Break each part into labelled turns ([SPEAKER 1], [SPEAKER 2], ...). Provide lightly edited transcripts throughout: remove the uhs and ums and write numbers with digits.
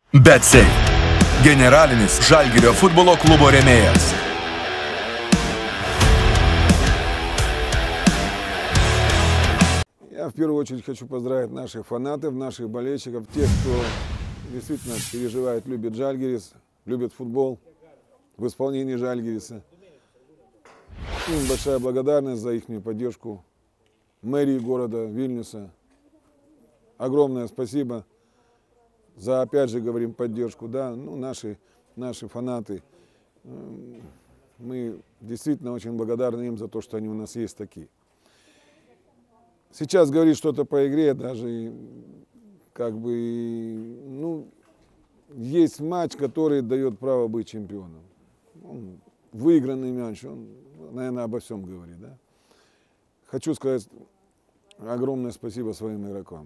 [SPEAKER 1] BetSafe – generalinis Žalgirio futbolo klubo rėmėjas.
[SPEAKER 2] Я в первую очередь хочу поздравить наших фанатов, наших болельщиков, тех, кто действительно переживает, любит Žalgiris, любит футбол в исполнении Žalgiris. Им большая благодарность за их поддержку мэрии города Вильнюса. Огромное спасибо за, опять же, говорим, поддержку, да, ну, наши фанаты. Мы действительно очень благодарны им за то, что они у нас есть такие. Сейчас говорить что-то по игре, даже как бы, ну, есть матч, который дает право быть чемпионом. Выигранный мяч, он, наверное, обо всем говорит, да. Хочу сказать огромное спасибо своим игрокам.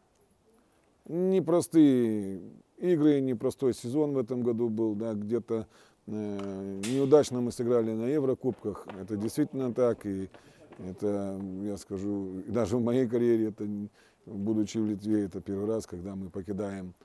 [SPEAKER 2] Непростые игры, непростой сезон в этом году был, да, где-то неудачно мы сыграли на Еврокубках, это действительно так, и это, я скажу, даже в моей карьере, это, будучи в Литве, это первый раз, когда мы покидаем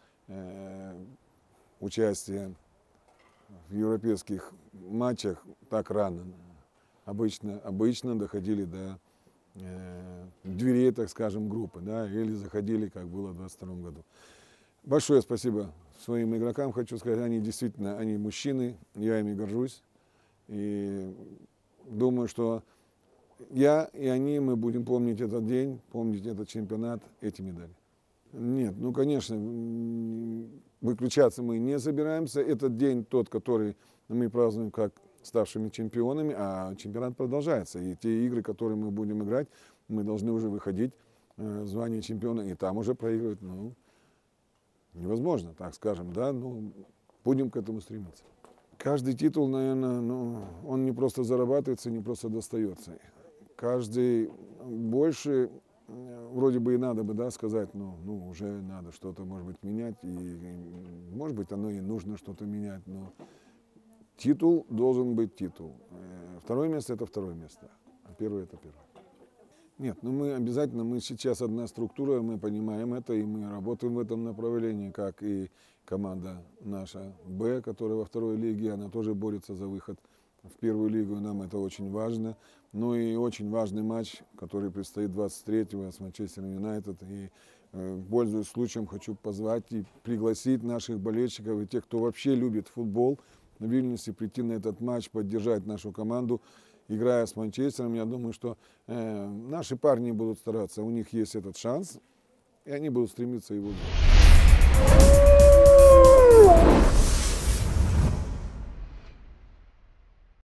[SPEAKER 2] участие в европейских матчах так рано. Обычно доходили до дверей, так скажем, группы, да, или заходили, как было в 2022 году. Большое спасибо своим игрокам, хочу сказать, они действительно, они мужчины, я ими горжусь, и думаю, что я и они, мы будем помнить этот день, помнить этот чемпионат, эти медали. Нет, ну, конечно, выключаться мы не собираемся, этот день тот, который мы празднуем как ставшими чемпионами, а чемпионат продолжается. И те игры, которые мы будем играть, мы должны уже выходить в звание чемпиона, и там уже проигрывать, ну, невозможно, так скажем, да, ну, будем к этому стремиться. Каждый титул, наверное, ну, он не просто зарабатывается, не просто достается. Каждый больше, вроде бы и надо бы, да, сказать, но ну, уже надо что-то, может быть, менять, и может быть, оно и нужно что-то менять, но титул должен быть титул. Второе место – это второе место, а первое – это первое. Нет, ну мы обязательно, мы сейчас одна структура, мы понимаем это, и мы работаем в этом направлении, как и команда наша «Б», которая во второй лиге, она тоже борется за выход в первую лигу, и нам это очень важно. Ну и очень важный матч, который предстоит 23-го с Манчестером Юнайтед. И, пользуясь случаем, хочу позвать и пригласить наших болельщиков и тех, кто вообще любит футбол, в Вильнюсе прийти на этот матч, поддержать нашу команду, играя с Манчестером. Я думаю, что наши парни будут стараться, у них есть этот шанс, и они будут стремиться его взять.